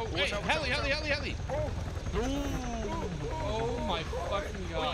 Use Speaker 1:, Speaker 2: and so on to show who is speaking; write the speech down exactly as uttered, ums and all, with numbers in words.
Speaker 1: Oh, hey,
Speaker 2: out,
Speaker 1: heli,
Speaker 2: watch
Speaker 1: heli,
Speaker 2: out.
Speaker 1: heli, heli.
Speaker 2: Oh.